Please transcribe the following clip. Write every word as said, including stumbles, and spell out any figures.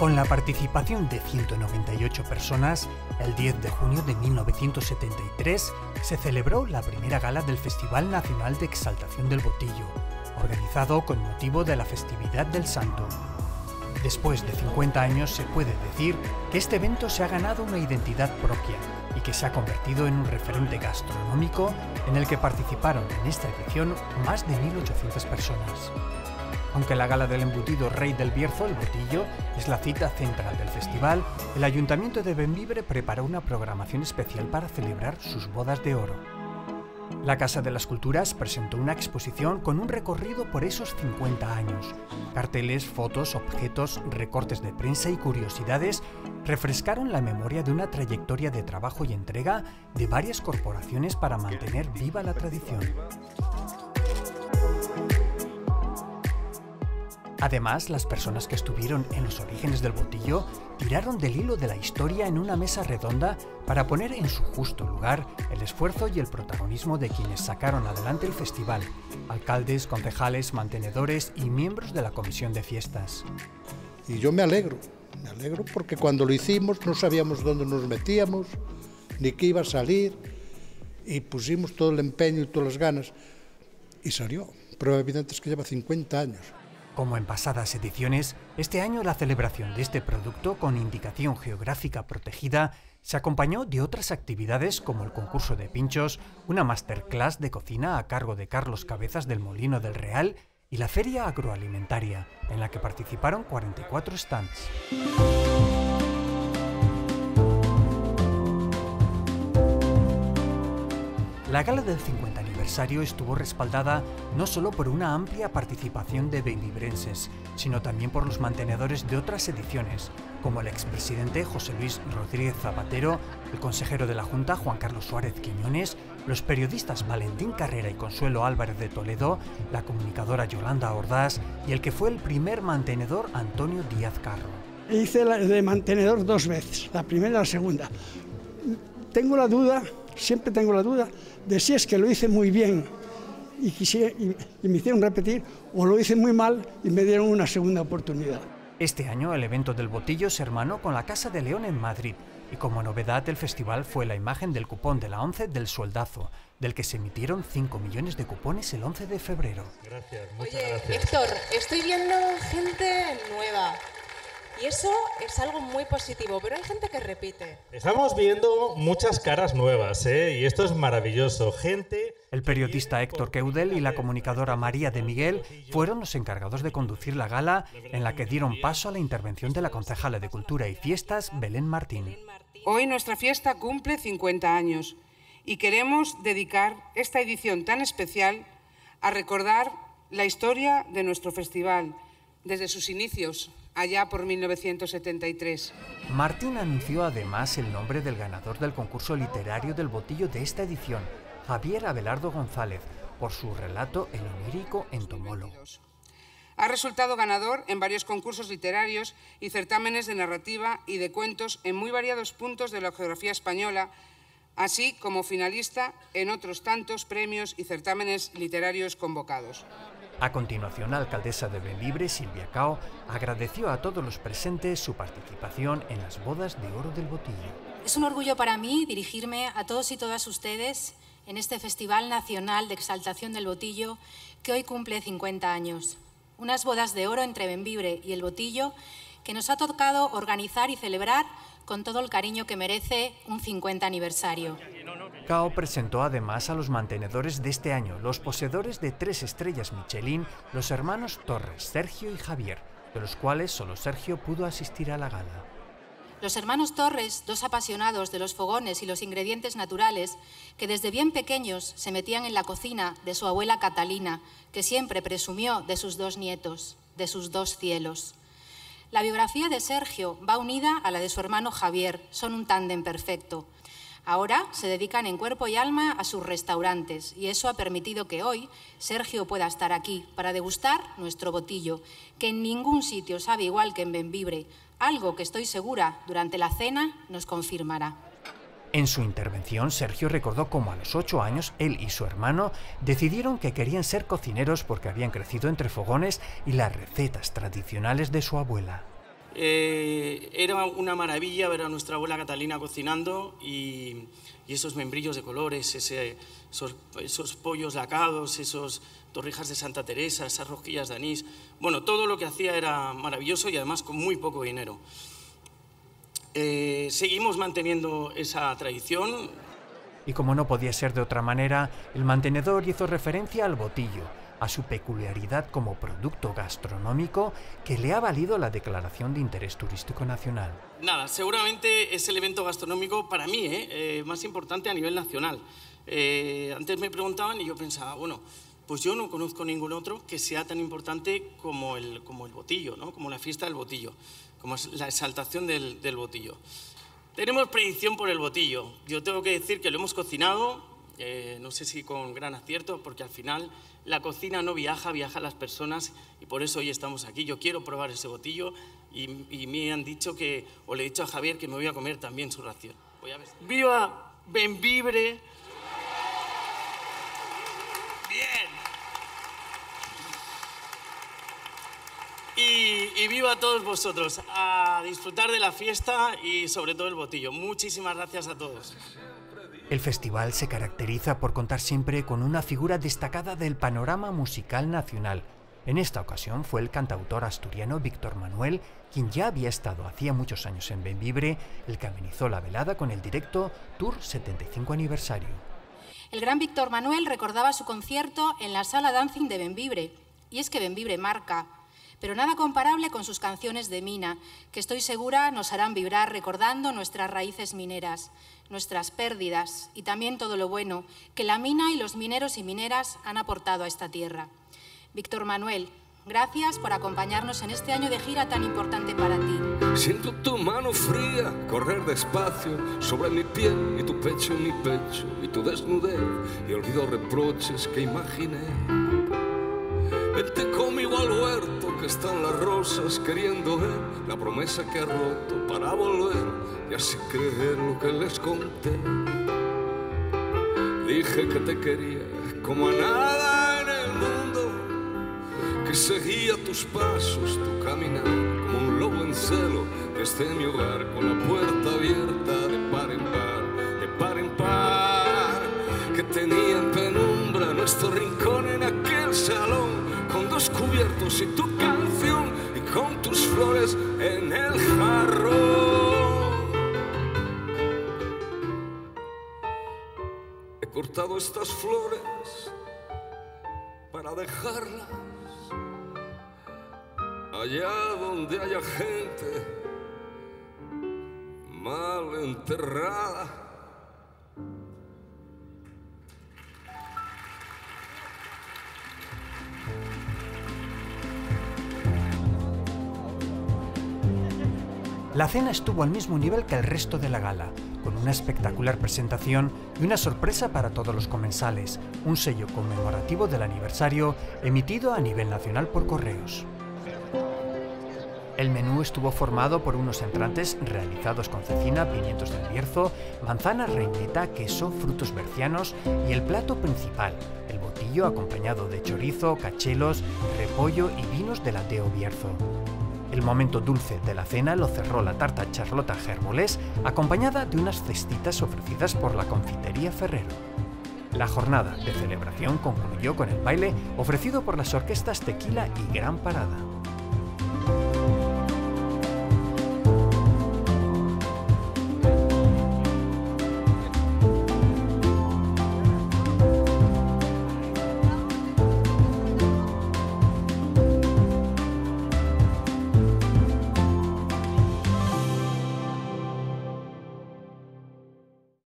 Con la participación de ciento noventa y ocho personas, el diez de junio de mil novecientos setenta y tres se celebró la primera gala del Festival Nacional de Exaltación del Botillo, organizado con motivo de la festividad del Santo. Después de cincuenta años se puede decir que este evento se ha ganado una identidad propia y que se ha convertido en un referente gastronómico en el que participaron en esta edición más de mil ochocientas personas. Aunque la gala del embutido Rey del Bierzo, el Botillo, es la cita central del festival, el Ayuntamiento de Bembibre preparó una programación especial para celebrar sus bodas de oro. La Casa de las Culturas presentó una exposición con un recorrido por esos cincuenta años. Carteles, fotos, objetos, recortes de prensa y curiosidades refrescaron la memoria de una trayectoria de trabajo y entrega de varias corporaciones para mantener viva la tradición. Además, las personas que estuvieron en los orígenes del Botillo tiraron del hilo de la historia en una mesa redonda para poner en su justo lugar el esfuerzo y el protagonismo de quienes sacaron adelante el festival: alcaldes, concejales, mantenedores y miembros de la comisión de fiestas. Y yo me alegro, me alegro porque cuando lo hicimos no sabíamos dónde nos metíamos, ni qué iba a salir, y pusimos todo el empeño y todas las ganas, y salió. Prueba evidente es que lleva cincuenta años. Como en pasadas ediciones, este año la celebración de este producto con indicación geográfica protegida se acompañó de otras actividades como el concurso de pinchos, una masterclass de cocina a cargo de Carlos Cabezas del Molino del Real y la feria agroalimentaria, en la que participaron cuarenta y cuatro stands. La gala del cincuenta aniversario estuvo respaldada no solo por una amplia participación de bembibrenses, sino también por los mantenedores de otras ediciones, como el expresidente José Luis Rodríguez Zapatero, el consejero de la Junta Juan Carlos Suárez Quiñones, los periodistas Valentín Carrera y Consuelo Álvarez de Toledo, la comunicadora Yolanda Ordaz y el que fue el primer mantenedor Antonio Díaz Carro. Hice la de mantenedor dos veces, la primera y la segunda. Tengo la duda, siempre tengo la duda, de si es que lo hice muy bien y, quisiera, y, y me hicieron repetir, o lo hice muy mal y me dieron una segunda oportunidad. Este año el evento del Botillo se hermanó con la Casa de León en Madrid y como novedad del festival fue la imagen del cupón de la ONCE del sueldazo, del que se emitieron cinco millones de cupones el once de febrero. Gracias, muchas Oye, gracias. Héctor, estoy viendo gente nueva. Y eso es algo muy positivo, pero hay gente que repite. Estamos viendo muchas caras nuevas, ¿eh? Y esto es maravilloso. Gente... El periodista Héctor Keudel y la comunicadora María de Miguel fueron los encargados de conducir la gala, en la que dieron paso a la intervención de la concejala de Cultura y Fiestas, Belén Martín. Hoy nuestra fiesta cumple cincuenta años y queremos dedicar esta edición tan especial a recordar la historia de nuestro festival, desde sus inicios, allá por mil novecientos setenta y tres. Martín anunció además el nombre del ganador del concurso literario del Botillo de esta edición, Javier Abelardo González, por su relato El onírico entomólogo. Ha resultado ganador en varios concursos literarios y certámenes de narrativa y de cuentos en muy variados puntos de la geografía española, así como finalista en otros tantos premios y certámenes literarios convocados. A continuación, la alcaldesa de Bembibre, Silvia Cao, agradeció a todos los presentes su participación en las bodas de oro del Botillo. Es un orgullo para mí dirigirme a todos y todas ustedes en este Festival Nacional de Exaltación del Botillo que hoy cumple cincuenta años. Unas bodas de oro entre Bembibre y el Botillo que nos ha tocado organizar y celebrar con todo el cariño que merece un cincuenta aniversario. Cao presentó además a los mantenedores de este año, los poseedores de tres estrellas Michelin, los hermanos Torres, Sergio y Javier, de los cuales solo Sergio pudo asistir a la gala. Los hermanos Torres, dos apasionados de los fogones y los ingredientes naturales, que desde bien pequeños se metían en la cocina de su abuela Catalina, que siempre presumió de sus dos nietos, de sus dos cielos. La biografía de Sergio va unida a la de su hermano Javier, son un tándem perfecto. Ahora se dedican en cuerpo y alma a sus restaurantes y eso ha permitido que hoy Sergio pueda estar aquí para degustar nuestro botillo, que en ningún sitio sabe igual que en Bembibre, algo que estoy segura durante la cena nos confirmará. En su intervención, Sergio recordó cómo a los ocho años él y su hermano decidieron que querían ser cocineros porque habían crecido entre fogones y las recetas tradicionales de su abuela. Eh, era una maravilla ver a nuestra abuela Catalina cocinando y, y esos membrillos de colores, ese, esos, esos pollos lacados, esos torrijas de Santa Teresa, esas rosquillas de anís. Bueno, todo lo que hacía era maravilloso y además con muy poco dinero. Eh, seguimos manteniendo esa tradición. Y como no podía ser de otra manera, el mantenedor hizo referencia al botillo, a su peculiaridad como producto gastronómico que le ha valido la declaración de interés turístico nacional. Nada, seguramente es el evento gastronómico para mí ¿eh? Eh, más importante a nivel nacional. Eh, antes me preguntaban y yo pensaba, bueno, pues yo no conozco ningún otro que sea tan importante como el, como el botillo, ¿no? Como la fiesta del botillo, como es la exaltación del, del botillo. Tenemos predicción por el botillo. Yo tengo que decir que lo hemos cocinado, eh, no sé si con gran acierto, porque al final la cocina no viaja, viaja a las personas y por eso hoy estamos aquí. Yo quiero probar ese botillo y, y me han dicho que, o le he dicho a Javier que me voy a comer también su ración. Voy a ver. ¡Viva Bembibre! ¡Bien! Y, y viva a todos vosotros, a disfrutar de la fiesta y sobre todo el botillo. Muchísimas gracias a todos. El festival se caracteriza por contar siempre con una figura destacada del panorama musical nacional. En esta ocasión fue el cantautor asturiano Víctor Manuel, quien ya había estado hacía muchos años en Bembibre, el que amenizó la velada con el directo Tour setenta y cinco aniversario. El gran Víctor Manuel recordaba su concierto en la sala Dancing de Bembibre. Y es que Bembibre marca, pero nada comparable con sus canciones de mina, que estoy segura nos harán vibrar recordando nuestras raíces mineras, nuestras pérdidas y también todo lo bueno que la mina y los mineros y mineras han aportado a esta tierra. Víctor Manuel, gracias por acompañarnos en este año de gira tan importante para ti. Siento tu mano fría correr despacio sobre mi piel y tu pecho en mi pecho y tu desnudez y olvido reproches que imaginé. Vente conmigo al huerto que están las rosas queriendo ver la promesa que ha roto para volver y así creer lo que les conté. Dije que te quería como a nada en el mundo, que seguía tus pasos, tu caminar como un lobo en celo desde mi hogar con la puerta abierta de par en par, de par en par, que tenía en penumbra nuestro rincón en aquel salón con dos cubiertos y tu canción y con tus flores en el jarrón. He cortado estas flores para dejarlas allá donde haya gente mal enterrada. La cena estuvo al mismo nivel que el resto de la gala, con una espectacular presentación y una sorpresa para todos los comensales, un sello conmemorativo del aniversario emitido a nivel nacional por correos. El menú estuvo formado por unos entrantes realizados con cecina, pimientos del Bierzo, manzana, reineta, queso, frutos bercianos y el plato principal, el botillo acompañado de chorizo, cachelos, repollo y vinos del Ateo Bierzo. El momento dulce de la cena lo cerró la tarta Charlotta Gerbolés, acompañada de unas cestitas ofrecidas por la confitería Ferrero. La jornada de celebración concluyó con el baile ofrecido por las orquestas Tequila y Gran Parada.